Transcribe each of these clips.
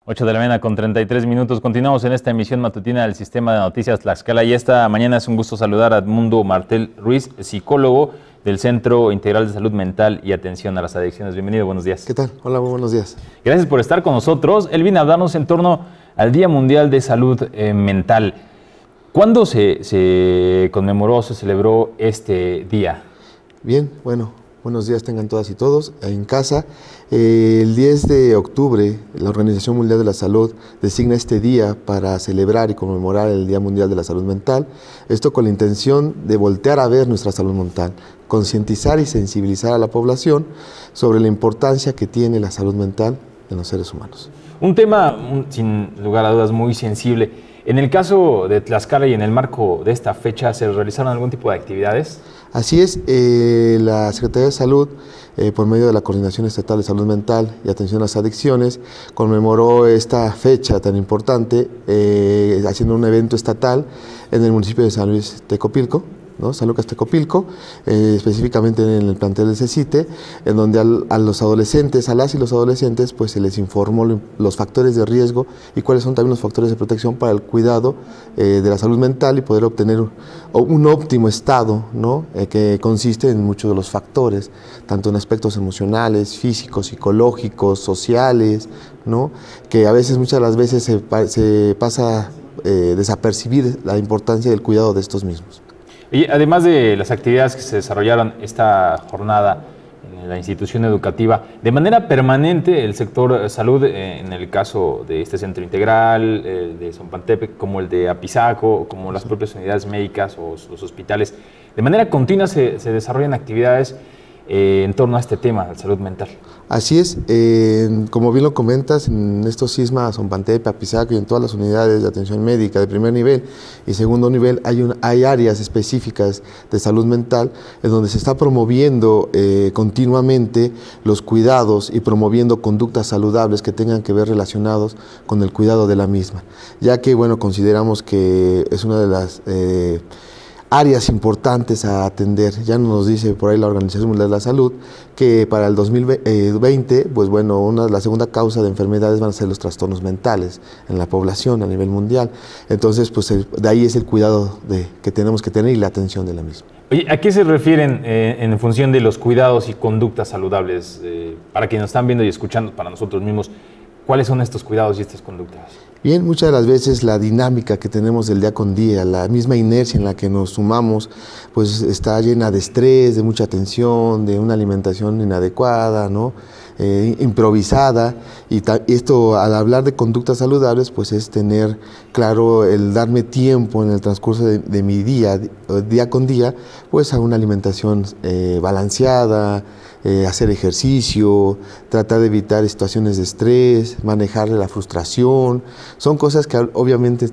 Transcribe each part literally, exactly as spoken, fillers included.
ocho de la mañana con treinta y tres minutos. Continuamos en esta emisión matutina del Sistema de Noticias Tlaxcala y esta mañana es un gusto saludar a Edmundo Martel Ruiz, psicólogo del Centro Integral de Salud Mental y Atención a las Adicciones. Bienvenido, buenos días. ¿Qué tal? Hola, muy buenos días. Gracias por estar con nosotros. Él viene a hablarnos en torno al Día Mundial de Salud eh, Mental. ¿Cuándo se, se conmemoró, se celebró este día? Bien, bueno, buenos días tengan todas y todos en casa. Eh, el diez de octubre, la Organización Mundial de la Salud designa este día para celebrar y conmemorar el Día Mundial de la Salud Mental. Esto con la intención de voltear a ver nuestra salud mental, concientizar y sensibilizar a la población sobre la importancia que tiene la salud mental en los seres humanos. Un tema, sin lugar a dudas, muy sensible. En el caso de Tlaxcala y en el marco de esta fecha, ¿se realizaron algún tipo de actividades? Así es, eh, la Secretaría de Salud, eh, por medio de la Coordinación Estatal de Salud Mental y Atención a las Adicciones, conmemoró esta fecha tan importante eh, haciendo un evento estatal en el municipio de San Luis Tecopilco, ¿no? San Lucas Tecopilco, eh, específicamente en el plantel del CECITE, en donde al, a los adolescentes, a las y los adolescentes, pues se les informó lo, los factores de riesgo y cuáles son también los factores de protección para el cuidado eh, de la salud mental y poder obtener un, un óptimo estado, ¿no? Eh, que consiste en muchos de los factores, tanto en aspectos emocionales, físicos, psicológicos, sociales, ¿no? Que a veces, muchas de las veces se, se pasa eh, desapercibir la importancia del cuidado de estos mismos. Y además de las actividades que se desarrollaron esta jornada en la institución educativa, de manera permanente el sector salud, eh, en el caso de este centro integral, eh, de Zompantepec, como el de Apizaco, como las propias unidades médicas o los hospitales, de manera continua se, se desarrollan actividades eh, en torno a este tema, la salud mental. Así es, eh, como bien lo comentas, en estos sismas, Zompantepec, Apizaco y en todas las unidades de atención médica de primer nivel y segundo nivel hay, un, hay áreas específicas de salud mental en donde se está promoviendo eh, continuamente los cuidados y promoviendo conductas saludables que tengan que ver relacionados con el cuidado de la misma, ya que bueno, consideramos que es una de las eh, áreas importantes a atender. Ya nos dice por ahí la Organización Mundial de la Salud que para el dos mil veinte, pues bueno, una, la segunda causa de enfermedades van a ser los trastornos mentales en la población a nivel mundial. Entonces, pues el, de ahí es el cuidado de, que tenemos que tener y la atención de la misma. Oye, ¿a qué se refieren eh, en función de los cuidados y conductas saludables? Eh, para quienes nos están viendo y escuchando, para nosotros mismos, ¿cuáles son estos cuidados y estas conductas? Bien, muchas de las veces la dinámica que tenemos del día con día, la misma inercia en la que nos sumamos, pues está llena de estrés, de mucha tensión, de una alimentación inadecuada, ¿no? Eh, improvisada, y esto al hablar de conductas saludables, pues es tener claro el darme tiempo en el transcurso de, de mi día, día con día, pues a una alimentación eh, balanceada, Eh, hacer ejercicio, tratar de evitar situaciones de estrés, manejar la frustración. Son cosas que obviamente,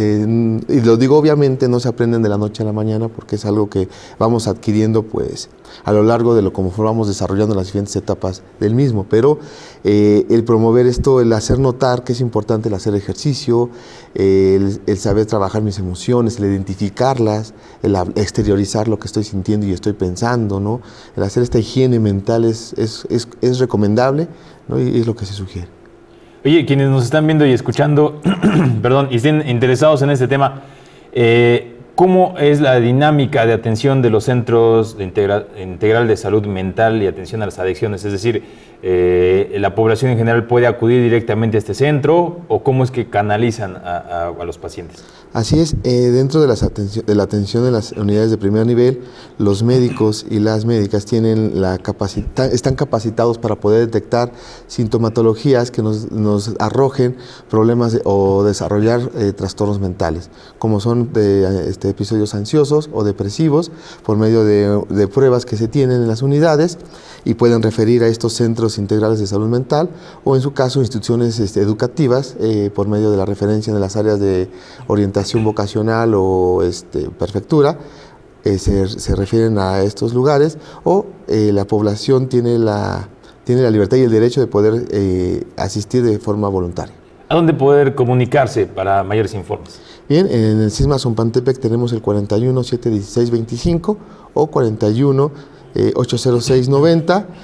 eh, y lo digo obviamente, no se aprenden de la noche a la mañana porque es algo que vamos adquiriendo pues a lo largo de lo como vamos desarrollando las diferentes etapas del mismo. Pero eh, el promover esto, el hacer notar que es importante el hacer ejercicio, eh, el, el saber trabajar mis emociones, el identificarlas, el exteriorizar lo que estoy sintiendo y estoy pensando, ¿no? El hacer esta higiene mental Es, es, es, es recomendable, ¿no? Y es lo que se sugiere. Oye, quienes nos están viendo y escuchando, perdón, y estén interesados en este tema, eh, ¿cómo es la dinámica de atención de los centros de integra, integral de salud mental y atención a las adicciones? Es decir, eh, ¿la población en general puede acudir directamente a este centro o cómo es que canalizan a, a, a los pacientes? Así es, eh, dentro de, las atención, de la atención de las unidades de primer nivel, los médicos y las médicas tienen la capacita, están capacitados para poder detectar sintomatologías que nos, nos arrojen problemas de, o desarrollar eh, trastornos mentales, como son de, este, episodios ansiosos o depresivos, por medio de, de pruebas que se tienen en las unidades y pueden referir a estos centros integrales de salud mental o en su caso instituciones este, educativas eh, por medio de la referencia de las áreas de orientación vocacional o este, prefectura, eh, se, se refieren a estos lugares o eh, la población tiene la, tiene la libertad y el derecho de poder eh, asistir de forma voluntaria. ¿A dónde poder comunicarse para mayores informes? Bien, en el Sisma Zompantepec tenemos el cuarenta y uno, setecientos dieciséis, veinticinco o cuarenta y uno, ochocientos seis, noventa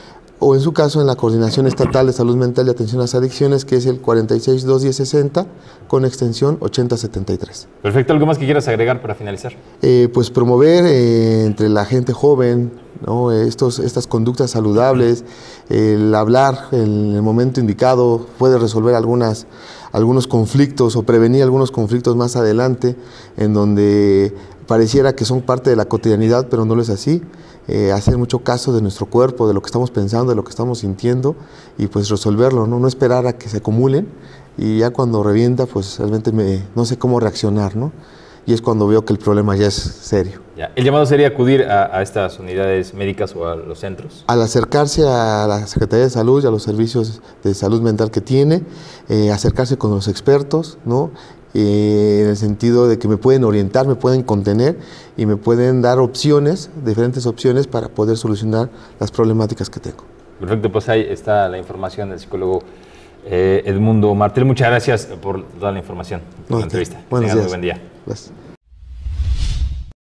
o en su caso en la Coordinación Estatal de Salud Mental y Atención a las Adicciones, que es el cuarenta y seis, dos diez, sesenta, con extensión ochenta setenta y tres. Perfecto, ¿algo más que quieras agregar para finalizar? Eh, pues promover eh, entre la gente joven, ¿no? Estos, estas conductas saludables, el hablar en el momento indicado puede resolver algunas, algunos conflictos o prevenir algunos conflictos más adelante, en donde pareciera que son parte de la cotidianidad, pero no lo es así. Eh, hacer mucho caso de nuestro cuerpo, de lo que estamos pensando, de lo que estamos sintiendo, y pues resolverlo, no, no esperar a que se acumulen, y ya cuando revienta, pues realmente me, no sé cómo reaccionar, ¿no? Y es cuando veo que el problema ya es serio. Ya. ¿El llamado sería acudir a, a estas unidades médicas o a los centros? Al acercarse a la Secretaría de Salud y a los servicios de salud mental que tiene, eh, acercarse con los expertos, ¿no? Eh, en el sentido de que me pueden orientar, me pueden contener y me pueden dar opciones, diferentes opciones para poder solucionar las problemáticas que tengo. Perfecto, pues ahí está la información del psicólogo eh, Edmundo Martel. Muchas gracias por toda la información, por No, la entrevista. Buenos Tengan días. muy buen día. Gracias.